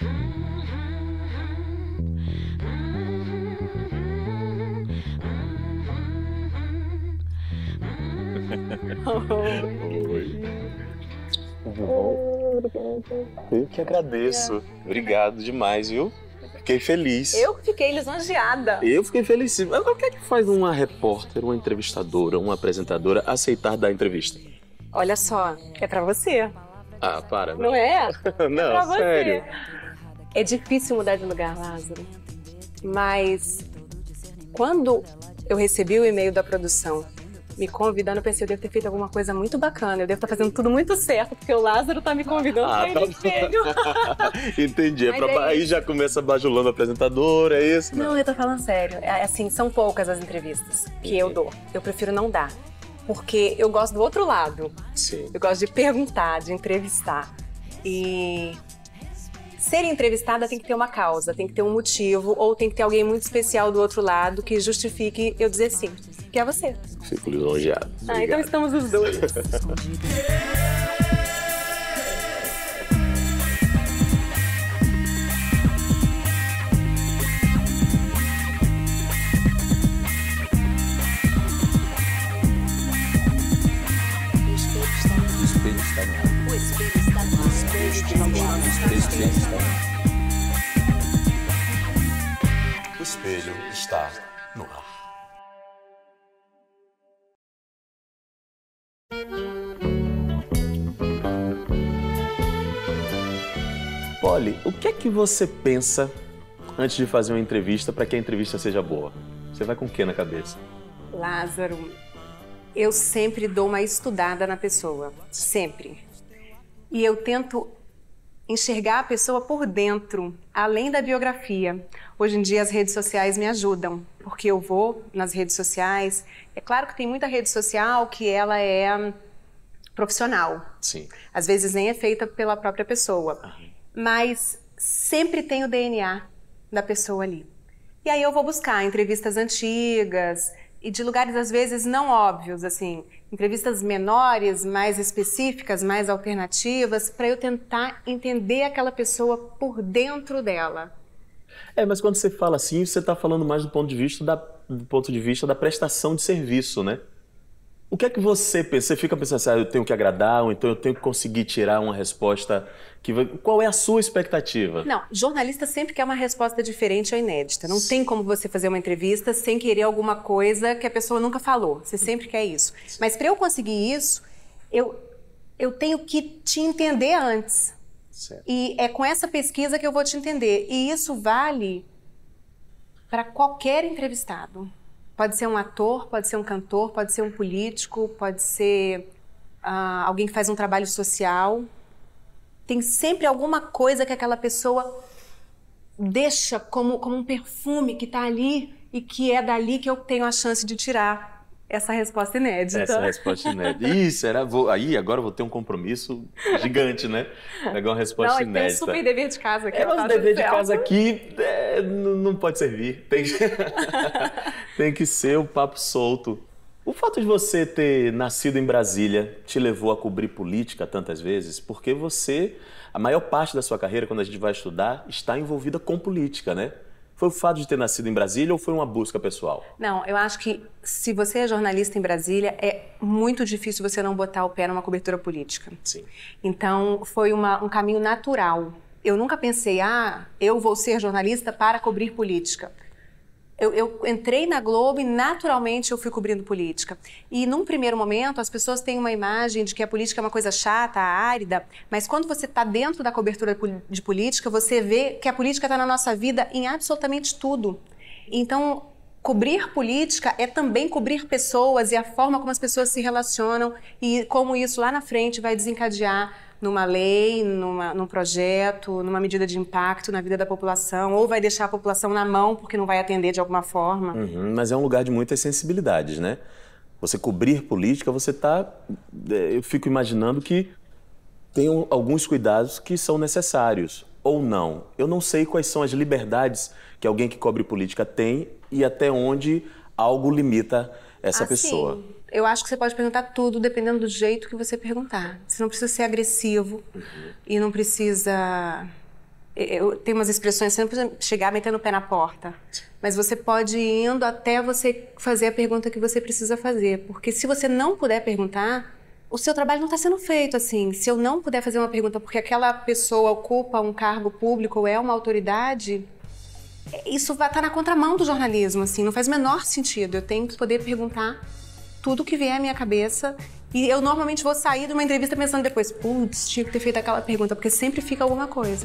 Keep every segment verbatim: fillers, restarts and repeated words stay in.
Oi. Eu que agradeço. Obrigado demais, viu? Fiquei feliz. Eu fiquei lisonjeada. Eu fiquei feliz. Mas o que é que faz uma repórter, uma entrevistadora, uma apresentadora aceitar dar entrevista? Olha só, é pra você. Ah, para. Não é? Não, é pra você. sério. É difícil mudar de lugar, Lázaro. Mas quando eu recebi o e-mail da produção me convidando, eu pensei, eu devo ter feito alguma coisa muito bacana. Eu devo estar fazendo tudo muito certo, porque o Lázaro tá me convidando Ah, pra ir no espelho. Entendi. É Mas pra... é Aí já começa bajulando a apresentadora, é isso? Não, eu tô falando sério. É, assim, são poucas as entrevistas que eu dou. Eu prefiro não dar. Porque eu gosto do outro lado. Sim. Eu gosto de perguntar, de entrevistar. E ser entrevistada tem que ter uma causa, tem que ter um motivo, ou tem que ter alguém muito especial do outro lado que justifique eu dizer sim. Que é você. Fico lisonjeado. Ah, então estamos os dois. O espelho está no ar. O espelho está no ar. O espelho está no ar. O espelho está no ar. Polly, o que é que você pensa antes de fazer uma entrevista para que a entrevista seja boa? Você vai com o que na cabeça? Lázaro, eu sempre dou uma estudada na pessoa, sempre. E eu tento enxergar a pessoa por dentro, além da biografia. Hoje em dia as redes sociais me ajudam, porque eu vou nas redes sociais. É claro que tem muita rede social que ela é profissional. Sim. Às vezes nem é feita pela própria pessoa. Uhum. Mas sempre tem o D N A da pessoa ali. E aí eu vou buscar entrevistas antigas e de lugares às vezes não óbvios, assim, entrevistas menores, mais específicas, mais alternativas, para eu tentar entender aquela pessoa por dentro dela. É, mas quando você fala assim, você está falando mais do ponto de vista da, do ponto de vista da prestação de serviço, né? O que é que você pensa? Você fica pensando assim, ah, eu tenho que agradar, ou então eu tenho que conseguir tirar uma resposta que vai... Qual é a sua expectativa? Não, jornalista sempre quer uma resposta diferente ou inédita. Não Sim. tem como você fazer uma entrevista sem querer alguma coisa que a pessoa nunca falou. Você sempre quer isso. Sim. Mas para eu conseguir isso, eu, eu tenho que te entender antes. Certo. E é com essa pesquisa que eu vou te entender. E isso vale para qualquer entrevistado. Pode ser um ator, pode ser um cantor, pode ser um político, pode ser uh, alguém que faz um trabalho social. Tem sempre alguma coisa que aquela pessoa deixa como, como um perfume que está ali e que é dali que eu tenho a chance de tirar essa resposta inédita. Essa resposta inédita. Ih, será? Vou... Aí agora eu vou ter um compromisso gigante, né? Pegar uma resposta não, inédita. Tem um super dever de casa aqui. É, mas o dever de casa aqui é, não pode servir. Tem que... Tem que ser o papo solto. O fato de você ter nascido em Brasília te levou a cobrir política tantas vezes? Porque você, a maior parte da sua carreira, quando a gente vai estudar, está envolvida com política, né? Foi o fato de ter nascido em Brasília ou foi uma busca pessoal? Não, eu acho que se você é jornalista em Brasília, é muito difícil você não botar o pé numa cobertura política. Sim. Então, foi uma, um caminho natural. Eu nunca pensei, ah, eu vou ser jornalista para cobrir política. Eu, eu entrei na Globo e naturalmente eu fui cobrindo política. E num primeiro momento as pessoas têm uma imagem de que a política é uma coisa chata, árida, mas quando você está dentro da cobertura de política, você vê que a política está na nossa vida em absolutamente tudo. Então, cobrir política é também cobrir pessoas e a forma como as pessoas se relacionam e como isso lá na frente vai desencadear numa lei, numa, num projeto, numa medida de impacto na vida da população, ou vai deixar a população na mão porque não vai atender de alguma forma. Uhum, mas é um lugar de muitas sensibilidades, né? Você cobrir política, você está... Eu fico imaginando que tem alguns cuidados que são necessários, ou não. Eu não sei quais são as liberdades que alguém que cobre política tem e até onde algo limita essa assim, pessoa. Eu acho que você pode perguntar tudo dependendo do jeito que você perguntar. Você não precisa ser agressivo uhum. e não precisa Eu tenho umas expressões, sempre chegar metendo o pé na porta. Mas você pode ir indo até você fazer a pergunta que você precisa fazer. Porque se você não puder perguntar, o seu trabalho não está sendo feito assim. Se eu não puder fazer uma pergunta porque aquela pessoa ocupa um cargo público ou é uma autoridade, isso vai estar na contramão do jornalismo, assim. Não faz o menor sentido. Eu tenho que poder perguntar tudo que vier à minha cabeça. E eu normalmente vou sair de uma entrevista pensando depois, putz, tinha que ter feito aquela pergunta, porque sempre fica alguma coisa.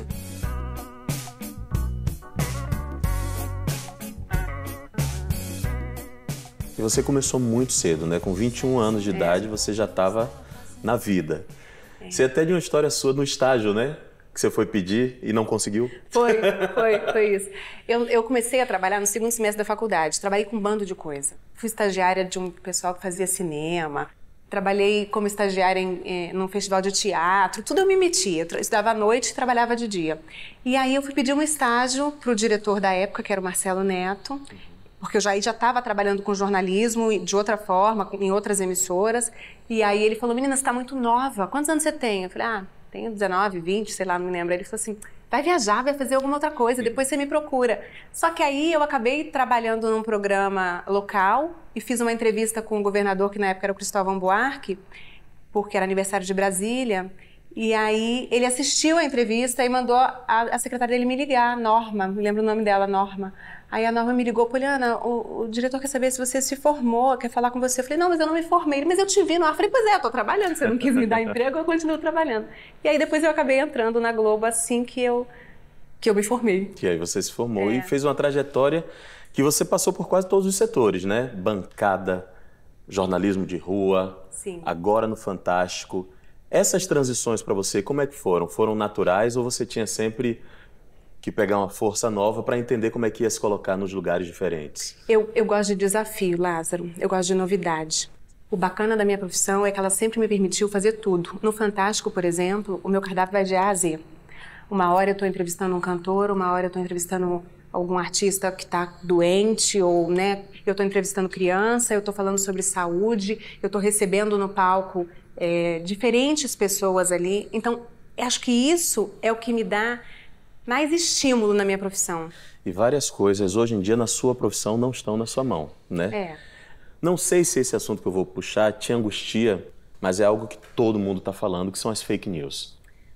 E você começou muito cedo, né? Com vinte e um anos de é. idade, você já estava na vida. É. Você até de uma história sua no estágio, né? Que você foi pedir e não conseguiu? Foi, foi, foi isso. Eu, eu comecei a trabalhar no segundo semestre da faculdade. Trabalhei com um bando de coisa. Fui estagiária de um pessoal que fazia cinema. Trabalhei como estagiária em, em, num festival de teatro. Tudo eu me metia. Eu estudava à noite e trabalhava de dia. E aí eu fui pedir um estágio para o diretor da época, que era o Marcelo Neto. Porque eu já estava trabalhando com jornalismo de outra forma, em outras emissoras. E aí ele falou, menina, você está muito nova. Quantos anos você tem? Eu falei, ah, tenho dezenove, vinte, sei lá, não me lembro. Ele falou assim, vai viajar, vai fazer alguma outra coisa, depois você me procura. Só que aí eu acabei trabalhando num programa local e fiz uma entrevista com o governador, que na época era o Cristóvão Buarque, porque era aniversário de Brasília. E aí ele assistiu a entrevista e mandou a, a secretária dele me ligar, Norma, me lembro o nome dela, Norma. Aí a Norma me ligou, Poliana, o, o diretor quer saber se você se formou, quer falar com você. Eu falei, não, mas eu não me formei. Ele, mas eu te vi no ar. Eu falei, pois é, eu tô trabalhando, você não quis me dar emprego, eu continuo trabalhando. E aí depois eu acabei entrando na Globo assim que eu, que eu me formei. Que aí você se formou é. e fez uma trajetória que você passou por quase todos os setores, né? Bancada, jornalismo de rua, Sim. agora no Fantástico. Essas transições para você, como é que foram? Foram naturais ou você tinha sempre que pegar uma força nova para entender como é que ia se colocar nos lugares diferentes? Eu, eu gosto de desafio, Lázaro. Eu gosto de novidade. O bacana da minha profissão é que ela sempre me permitiu fazer tudo. No Fantástico, por exemplo, o meu cardápio vai de A a Z. Uma hora eu estou entrevistando um cantor, uma hora eu estou entrevistando algum artista que está doente, ou né, eu estou entrevistando criança, eu estou falando sobre saúde, eu estou recebendo no palco é, diferentes pessoas ali. Então, acho que isso é o que me dá mais estímulo na minha profissão. E várias coisas hoje em dia na sua profissão não estão na sua mão, né? É. Não sei se esse assunto que eu vou puxar te angustia, mas é algo que todo mundo está falando, que são as fake news.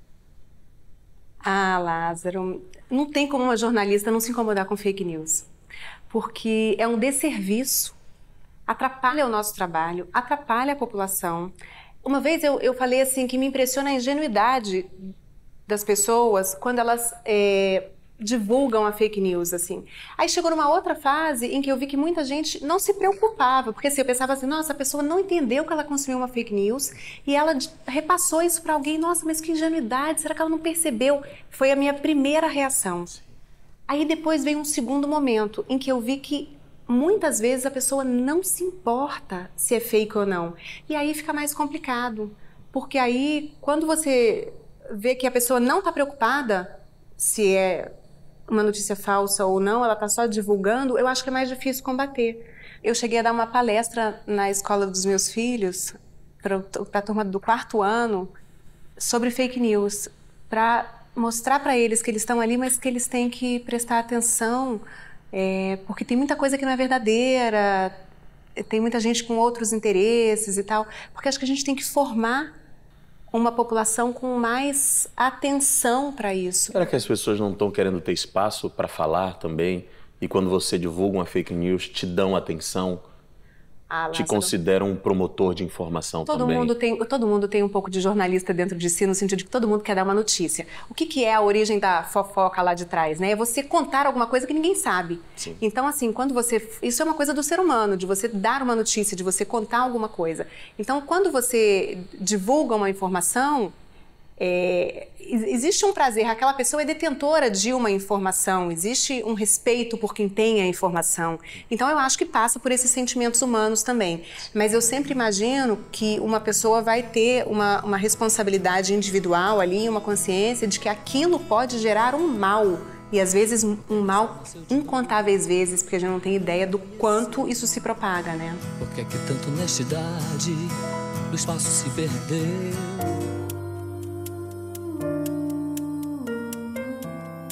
Ah, Lázaro, não tem como uma jornalista não se incomodar com fake news. Porque é um desserviço, atrapalha o nosso trabalho, atrapalha a população. Uma vez eu, eu falei assim que me impressiona a ingenuidade das pessoas quando elas é, divulgam a fake news, assim. Aí chegou numa outra fase em que eu vi que muita gente não se preocupava, porque assim, eu pensava assim, nossa, a pessoa não entendeu que ela consumiu uma fake news e ela repassou isso para alguém, nossa, mas que ingenuidade, será que ela não percebeu? Foi a minha primeira reação. Aí depois veio um segundo momento em que eu vi que muitas vezes a pessoa não se importa se é fake ou não. E aí fica mais complicado, porque aí quando você vê que a pessoa não está preocupada se é uma notícia falsa ou não, ela está só divulgando, eu acho que é mais difícil combater. Eu cheguei a dar uma palestra na escola dos meus filhos, para a turma do quarto ano, sobre fake news, para mostrar para eles que eles estão ali, mas que eles têm que prestar atenção, é, porque tem muita coisa que não é verdadeira, tem muita gente com outros interesses e tal, porque acho que a gente tem que formar uma população com mais atenção para isso. Será que as pessoas não estão querendo ter espaço para falar também? E quando você divulga uma fake news, te dão atenção? Ah, te consideram um promotor de informação todo também? Mundo tem, todo mundo tem um pouco de jornalista dentro de si, no sentido de que todo mundo quer dar uma notícia. O que, que é a origem da fofoca lá de trás, né? É você contar alguma coisa que ninguém sabe. Sim. Então, assim, quando você... Isso é uma coisa do ser humano, de você dar uma notícia, de você contar alguma coisa. Então, quando você divulga uma informação, é, existe um prazer, aquela pessoa é detentora de uma informação, existe um respeito por quem tem a informação. Então eu acho que passa por esses sentimentos humanos também. Mas eu sempre imagino que uma pessoa vai ter uma, uma responsabilidade individual ali, uma consciência de que aquilo pode gerar um mal. E às vezes um mal incontáveis vezes, porque a gente não tem ideia do quanto isso se propaga, né? Por que é que tanta honestidade no espaço se perdeu?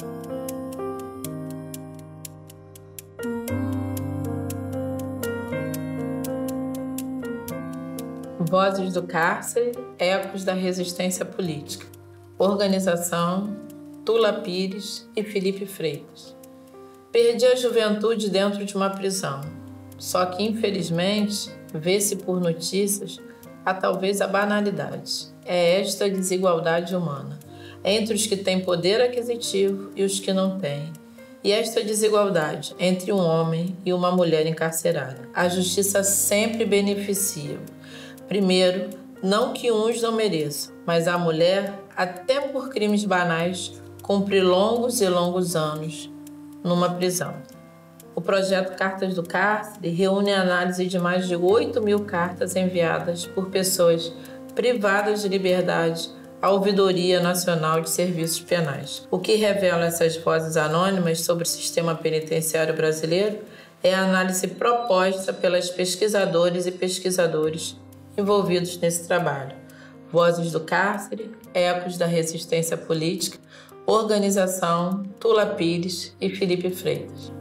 Vozes do Cárcere, Ecos da Resistência Política. Organização, Tula Pires e Felipe Freitas. Perdi a juventude dentro de uma prisão. Só que, infelizmente, vê-se por notícias a talvez a banalidade. É esta a desigualdade humana, entre os que têm poder aquisitivo e os que não têm. E esta desigualdade entre um homem e uma mulher encarcerada. A justiça sempre beneficia. Primeiro, não que uns não mereçam, mas a mulher, até por crimes banais, cumpre longos e longos anos numa prisão. O projeto Cartas do Cárcere reúne a análise de mais de oito mil cartas enviadas por pessoas privadas de liberdade à Ouvidoria Nacional de Serviços Penais. O que revela essas vozes anônimas sobre o sistema penitenciário brasileiro é a análise proposta pelas pesquisadores e pesquisadores envolvidos nesse trabalho. Vozes do Cárcere, Ecos da Resistência Política, Organização, Tula Pires e Felipe Freitas.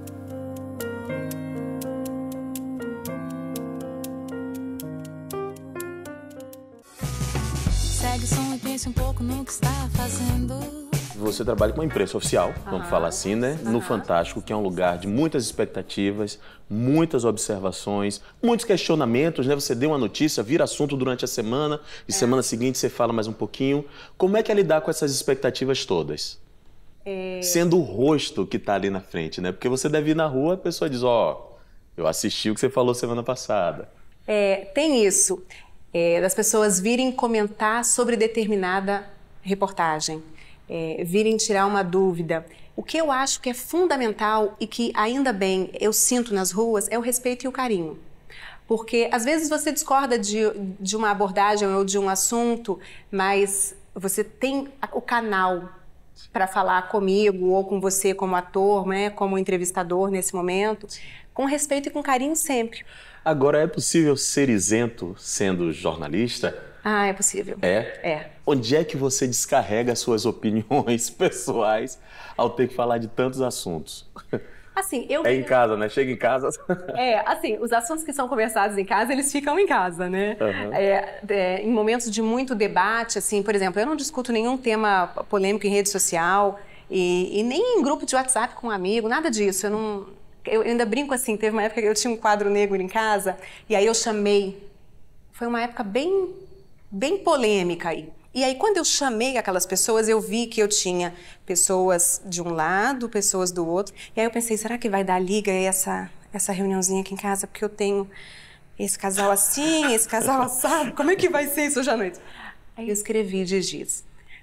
Segue o som e pense um pouco no que está fazendo. Você trabalha com uma imprensa oficial, vamos Aham. falar assim, né? No Aham. Fantástico, que é um lugar de muitas expectativas, muitas observações, muitos questionamentos, né? Você deu uma notícia, vira assunto durante a semana, e semana seguinte você fala mais um pouquinho. Como é que é lidar com essas expectativas todas? Sendo o rosto que está ali na frente, né? Porque você deve ir na rua, a pessoa diz, ó, oh, eu assisti o que você falou semana passada. É, tem isso, é, das pessoas virem comentar sobre determinada reportagem, é, virem tirar uma dúvida. O que eu acho que é fundamental e que ainda bem eu sinto nas ruas é o respeito e o carinho. Porque às vezes você discorda de, de uma abordagem ou de um assunto, mas você tem o canal para falar comigo ou com você como ator, né, como entrevistador nesse momento, com respeito e com carinho sempre. Agora, é possível ser isento sendo jornalista? Ah, é possível. É? É. Onde é que você descarrega as suas opiniões pessoais ao ter que falar de tantos assuntos? Assim, eu... É em casa, né? Chega em casa... É, assim, os assuntos que são conversados em casa, eles ficam em casa, né? Uhum. É, é, em momentos de muito debate, assim, por exemplo, eu não discuto nenhum tema polêmico em rede social e, e nem em grupo de WhatsApp com um amigo, nada disso. Eu não... Eu ainda brinco assim, teve uma época que eu tinha um quadro negro em casa e aí eu chamei... Foi uma época bem, bem polêmica aí. E aí, quando eu chamei aquelas pessoas, eu vi que eu tinha pessoas de um lado, pessoas do outro. E aí eu pensei, será que vai dar liga essa, essa reuniãozinha aqui em casa? Porque eu tenho esse casal assim, esse casal assado. Como é que vai ser isso hoje à noite? Aí eu escrevi de giz.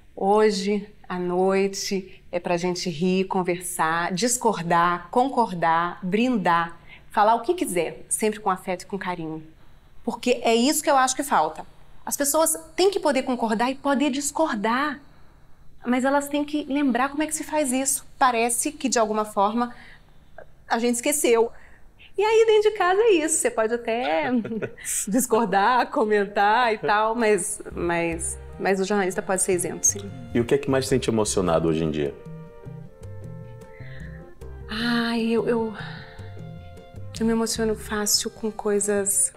Hoje, à noite, é pra gente rir, conversar, discordar, concordar, brindar, falar o que quiser, sempre com afeto e com carinho. Porque é isso que eu acho que falta. As pessoas têm que poder concordar e poder discordar, mas elas têm que lembrar como é que se faz isso. Parece que, de alguma forma, a gente esqueceu. E aí, dentro de casa, é isso. Você pode até discordar, comentar e tal, mas, mas, mas o jornalista pode ser isento, sim. E o que é que mais tem te emocionado hoje em dia? Ai, eu, eu, eu me emociono fácil com coisas...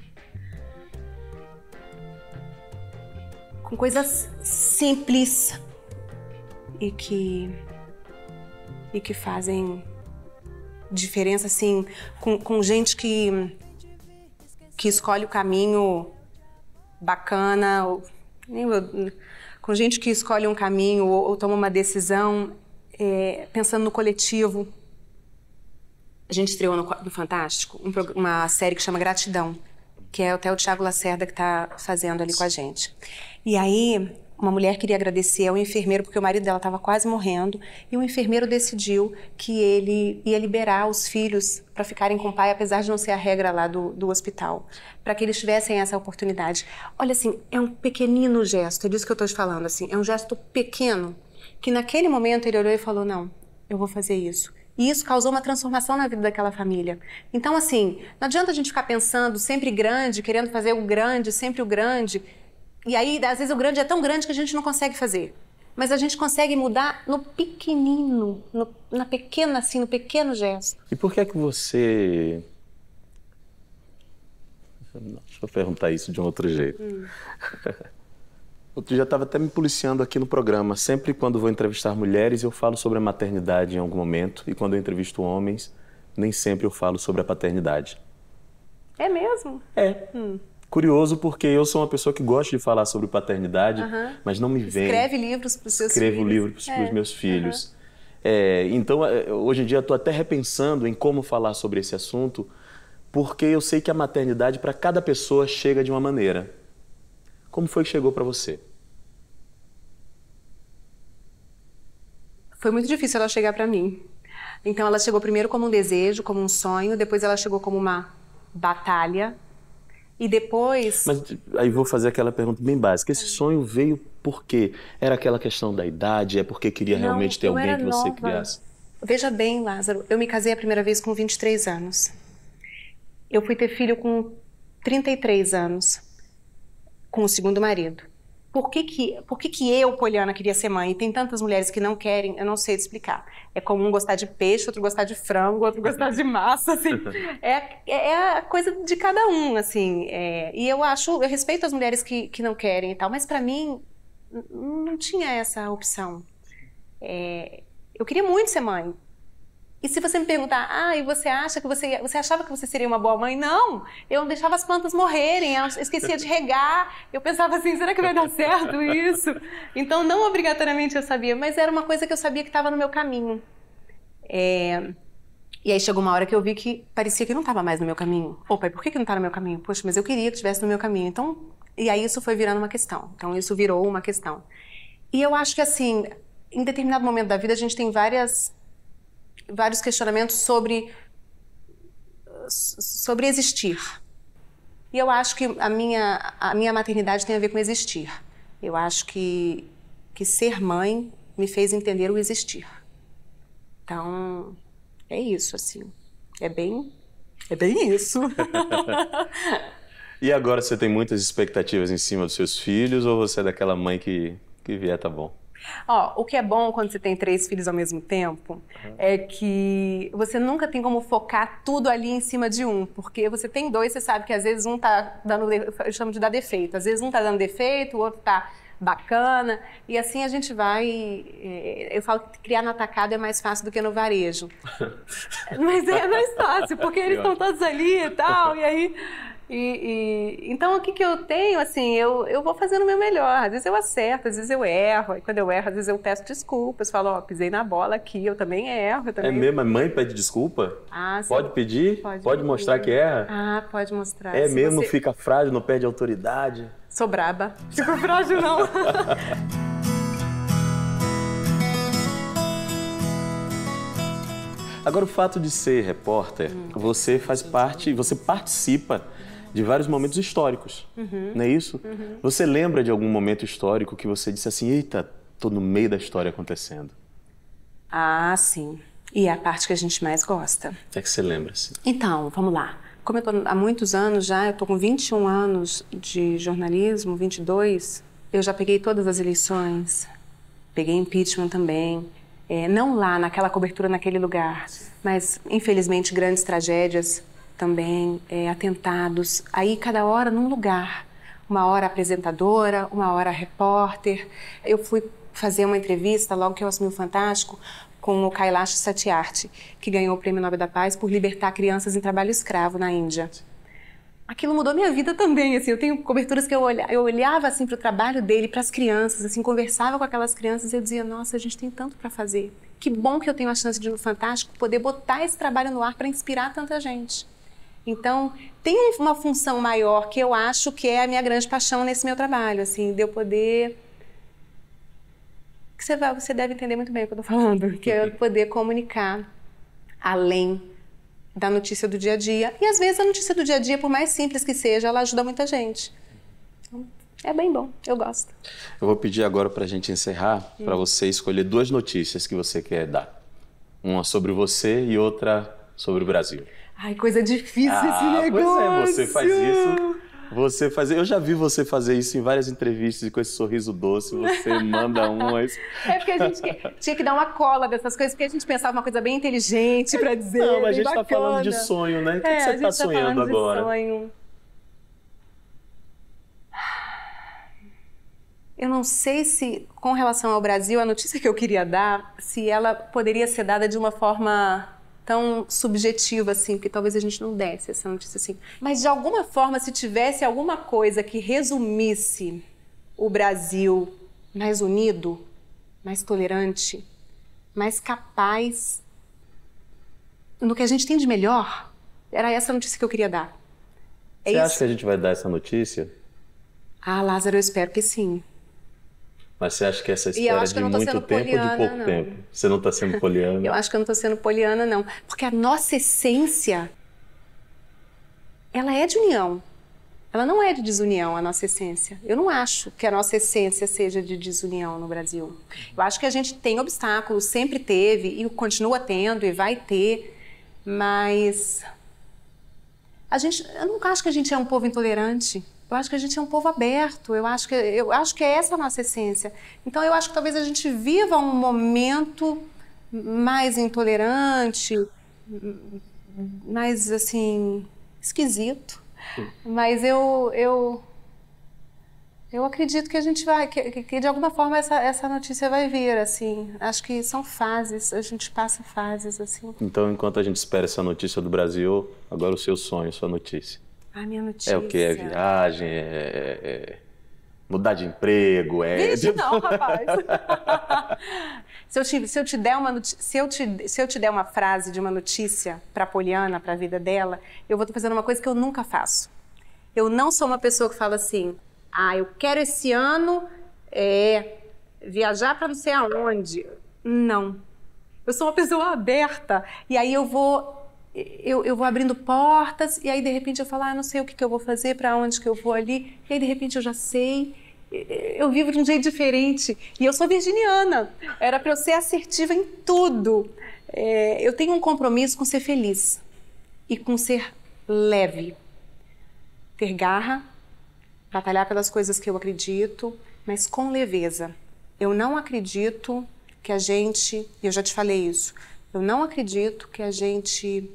com coisas simples e que, e que fazem diferença, assim, com, com gente que, que escolhe o caminho bacana, ou, com gente que escolhe um caminho ou, ou toma uma decisão é, pensando no coletivo. A gente estreou no, no Fantástico um, uma série que chama Gratidão, que é até o Thiago Lacerda que está fazendo ali com a gente. E aí, uma mulher queria agradecer ao enfermeiro, porque o marido dela estava quase morrendo, e o enfermeiro decidiu que ele ia liberar os filhos para ficarem com o pai, apesar de não ser a regra lá do, do hospital, para que eles tivessem essa oportunidade. Olha, assim, é um pequenino gesto, é disso que eu estou te falando, assim, é um gesto pequeno, que naquele momento ele olhou e falou, não, eu vou fazer isso. E isso causou uma transformação na vida daquela família. Então, assim, não adianta a gente ficar pensando sempre grande, querendo fazer o grande, sempre o grande. E aí, às vezes, o grande é tão grande que a gente não consegue fazer. Mas a gente consegue mudar no pequenino, no, na pequena, assim, no pequeno gesto. E por que é que você... Deixa eu perguntar isso de um outro jeito. Hum. Eu já estava até me policiando aqui no programa. Sempre quando vou entrevistar mulheres, eu falo sobre a maternidade em algum momento. E quando eu entrevisto homens, nem sempre eu falo sobre a paternidade. É mesmo? É. Hum. Curioso, porque eu sou uma pessoa que gosta de falar sobre paternidade, Uhum. mas não me vem... Escreve livros para os seus Escrevo filhos. livros para os É. meus filhos. Uhum. É, então, hoje em dia, eu estou até repensando em como falar sobre esse assunto, porque eu sei que a maternidade, para cada pessoa, chega de uma maneira. Como foi que chegou para você? Foi muito difícil ela chegar para mim. Então, ela chegou primeiro como um desejo, como um sonho, depois ela chegou como uma batalha, e depois... Mas aí vou fazer aquela pergunta bem básica. Esse sonho veio por quê? Era aquela questão da idade? É porque queria Não, realmente ter eu alguém era que você nova. criasse? Veja bem, Lázaro, eu me casei a primeira vez com vinte e três anos. Eu fui ter filho com trinta e três anos, com o segundo marido. Por que que, por que que eu, Poliana, queria ser mãe? E tem tantas mulheres que não querem, eu não sei te explicar. É como um gostar de peixe, outro gostar de frango, outro gostar de massa, assim. É, é a coisa de cada um, assim. É, e eu acho, eu respeito as mulheres que, que não querem e tal, mas para mim não tinha essa opção. É, eu queria muito ser mãe. E se você me perguntar, ah, e você acha que você, você achava que você seria uma boa mãe? Não, eu não deixava as plantas morrerem, eu esquecia de regar, eu pensava assim, será que vai dar certo isso? Então, não obrigatoriamente eu sabia, mas era uma coisa que eu sabia que estava no meu caminho. É... E aí chegou uma hora que eu vi que parecia que não estava mais no meu caminho. Ô, pai, por que que não está no meu caminho? Poxa, mas eu queria que estivesse no meu caminho. Então, e aí isso foi virando uma questão. Então, isso virou uma questão. E eu acho que, assim, em determinado momento da vida, a gente tem várias... vários questionamentos sobre, sobre existir. E eu acho que a minha, a minha maternidade tem a ver com existir. Eu acho que, que ser mãe me fez entender o existir. Então, é isso, assim. É bem, é bem isso. E agora você tem muitas expectativas em cima dos seus filhos ou você é daquela mãe que, que vier tá bom? Ó, o que é bom quando você tem três filhos ao mesmo tempo uhum. é que você nunca tem como focar tudo ali em cima de um, porque você tem dois, você sabe que às vezes um tá dando, eu chamo de dar defeito, às vezes um tá dando defeito, o outro tá bacana, e assim a gente vai, eu falo que criar no atacado é mais fácil do que no varejo, mas é mais fácil, porque eles estão todos ali e tal, e aí... E, e, então, o que, que eu tenho, assim, eu, eu vou fazendo o meu melhor. Às vezes eu acerto, às vezes eu erro. E quando eu erro, às vezes eu peço desculpas. Falo, ó, pisei na bola aqui, eu também erro. Eu também... É mesmo? A mãe pede desculpa? Ah, sim. Pode pedir? Pode, pode mostrar que erra? Ah, pode mostrar. É Se mesmo? você... Não fica frágil, não perde autoridade? Sou braba. Fico frágil, não. Agora, o fato de ser repórter, hum. você faz parte, você participa de vários momentos históricos, uhum. não é isso? Uhum. Você lembra de algum momento histórico que você disse assim, eita, tô no meio da história acontecendo? Ah, sim. E é a parte que a gente mais gosta. O que é que você lembra, assim? Então, vamos lá. Como eu tô há muitos anos já, eu tô com vinte e um anos de jornalismo, vinte e dois, eu já peguei todas as eleições, peguei impeachment também, é, não lá, naquela cobertura, naquele lugar, mas, infelizmente, grandes tragédias também, é, atentados, aí cada hora num lugar, uma hora apresentadora, uma hora repórter. Eu fui fazer uma entrevista logo que eu assumi o Fantástico com o Kailash Satyarthi, que ganhou o Prêmio Nobel da Paz por libertar crianças em trabalho escravo na Índia. Aquilo mudou minha vida também, assim, eu tenho coberturas que eu olhava, eu olhava assim para o trabalho dele, para as crianças, assim, conversava com aquelas crianças e eu dizia, nossa, a gente tem tanto para fazer. Que bom que eu tenho a chance de, no Fantástico, poder botar esse trabalho no ar para inspirar tanta gente. Então, tem uma função maior que eu acho que é a minha grande paixão nesse meu trabalho, assim, de eu poder... Que você, vai, você deve entender muito bem o que eu estou falando, que é eu poder comunicar além da notícia do dia a dia. E às vezes a notícia do dia a dia, por mais simples que seja, ela ajuda muita gente. Então, é bem bom, eu gosto. Eu vou pedir agora para a gente encerrar, hum. para você escolher duas notícias que você quer dar. Uma sobre você e outra sobre o Brasil. Ai, coisa difícil ah, esse negócio. Pois é, você faz isso. Você faz... Eu já vi você fazer isso em várias entrevistas com esse sorriso doce. Você manda umas... É porque a gente tinha que dar uma cola dessas coisas, porque a gente pensava uma coisa bem inteligente para dizer. Não, mas a gente está falando de sonho, né? O que, é, que você está tá sonhando agora? Sonho. Eu não sei se, com relação ao Brasil, a notícia que eu queria dar, se ela poderia ser dada de uma forma tão subjetiva assim, porque talvez a gente não desse essa notícia assim. Mas de alguma forma, se tivesse alguma coisa que resumisse o Brasil mais unido, mais tolerante, mais capaz no que a gente tem de melhor, era essa notícia que eu queria dar. É Você isso? acha que a gente vai dar essa notícia? Ah, Lázaro, eu espero que sim. Mas você acha que essa E eu espera acho que é eu de não tô muito sendo tempo ou de poliana, pouco não. tempo? Você não está sendo poliana? Eu acho que eu não estou sendo poliana, não. Porque a nossa essência, ela é de união. Ela não é de desunião, a nossa essência. Eu não acho que a nossa essência seja de desunião no Brasil. Eu acho que a gente tem obstáculos, sempre teve, e continua tendo, e vai ter, mas... A gente, eu não acho que a gente é um povo intolerante. Eu acho que a gente é um povo aberto. Eu acho que, eu acho que é essa a nossa essência. Então, eu acho que talvez a gente viva um momento mais intolerante, mais, assim, esquisito. Mas eu, eu, eu acredito que a gente vai, que, que de alguma forma essa, essa notícia vai vir, assim. Acho que são fases, a gente passa fases, assim. Então, enquanto a gente espera essa notícia do Brasil, agora o seu sonho, sua notícia. A minha notícia. É o que? É viagem, é, é, é mudar de emprego, é... Vixe, não, rapaz. se, eu te, se, eu te der uma notícia, se, eu te, se eu te der uma frase de uma notícia para a Poliana, para a vida dela, eu vou estar fazendo uma coisa que eu nunca faço. Eu não sou uma pessoa que fala assim, ah, eu quero esse ano é, viajar para não sei aonde. Não. Eu sou uma pessoa aberta. E aí eu vou... Eu, eu vou abrindo portas e aí de repente eu falo, ah, não sei o que, que eu vou fazer, para onde que eu vou ali, e aí de repente eu já sei, eu vivo de um jeito diferente e eu sou virginiana, era para eu ser assertiva em tudo. É, eu tenho um compromisso com ser feliz e com ser leve, ter garra, batalhar pelas coisas que eu acredito, mas com leveza. Eu não acredito que a gente, e eu já te falei isso, eu não acredito que a gente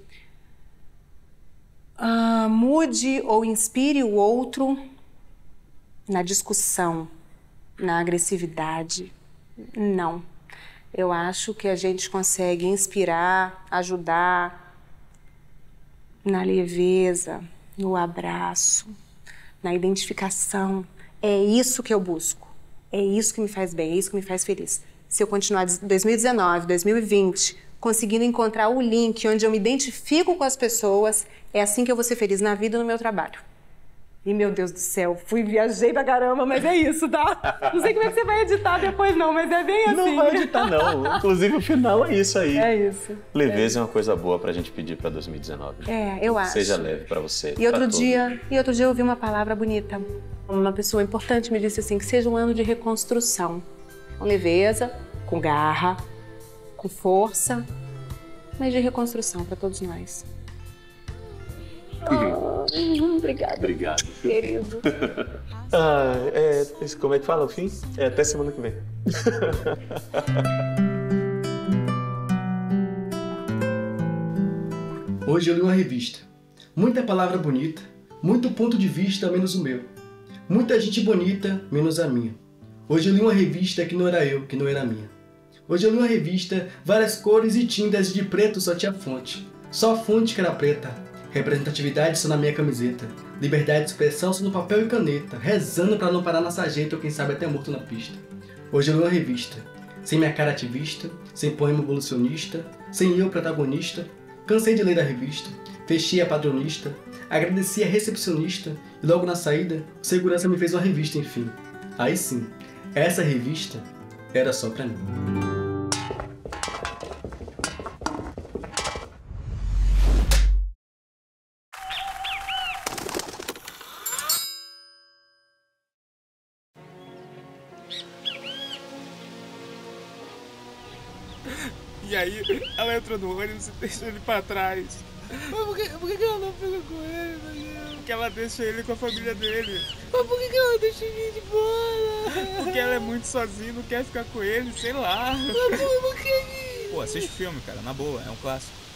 uh, mude ou inspire o outro na discussão, na agressividade. Não. Eu acho que a gente consegue inspirar, ajudar na leveza, no abraço, na identificação. É isso que eu busco. É isso que me faz bem, é isso que me faz feliz. Se eu continuar em dois mil e dezenove, dois mil e vinte... conseguindo encontrar o link onde eu me identifico com as pessoas, é assim que eu vou ser feliz na vida e no meu trabalho. E, meu Deus do céu, fui, viajei pra caramba, mas é isso, tá? Não sei como é que você vai editar depois não, mas é bem assim. Não vai editar não, inclusive o final é isso aí. É isso. Leveza é, é uma coisa boa pra gente pedir pra dois mil e dezenove. É, eu acho. Seja leve pra você. E outro dia, e outro dia eu ouvi uma palavra bonita. Uma pessoa importante me disse assim, que seja um ano de reconstrução. Com leveza, com garra, com força, mas de reconstrução para todos nós. Oh, obrigada. Obrigado. Querido. ah, é, como é que fala o fim? É até semana que vem. Hoje eu li uma revista. Muita palavra bonita, muito ponto de vista menos o meu. Muita gente bonita menos a minha. Hoje eu li uma revista que não era eu, que não era minha. Hoje eu li uma revista, várias cores e tintas, de preto só tinha fonte. Só a fonte que era preta. Representatividade só na minha camiseta. Liberdade de expressão só no papel e caneta. Rezando pra não parar na sarjeta ou quem sabe até morto na pista. Hoje eu li uma revista. Sem minha cara ativista, sem poema evolucionista, sem eu protagonista. Cansei de ler a revista. Fechei a padronista. Agradeci a recepcionista. E logo na saída, o segurança me fez uma revista, enfim. Aí sim, essa revista era só pra mim. E aí, ela entrou no ônibus e deixou ele pra trás. Mas por que, por que ela não pegou com ele, meu Deus? Porque ela deixa ele com a família dele. Mas por que ela deixa ele de bola? Porque ela é muito sozinha, não quer ficar com ele, sei lá. Mas por que? Pô, assiste o filme, cara, na boa, é um clássico.